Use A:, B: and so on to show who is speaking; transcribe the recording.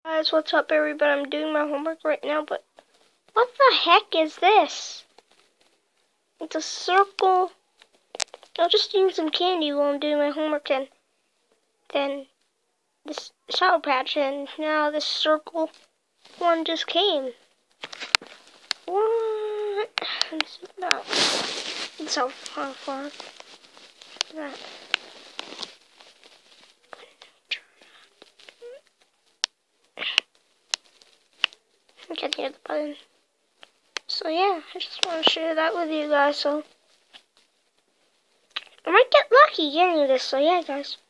A: Guys, what's up everybody? I'm doing my homework right now, but what the heck is this? It's a circle. I'll just eat some candy while I'm doing my homework, and then this Sour Patch, and now this circle one just came. What? Let's see that. It's so far. That. I can't hear the button. So yeah, I just want to share that with you guys. So I might get lucky getting this. So yeah, guys.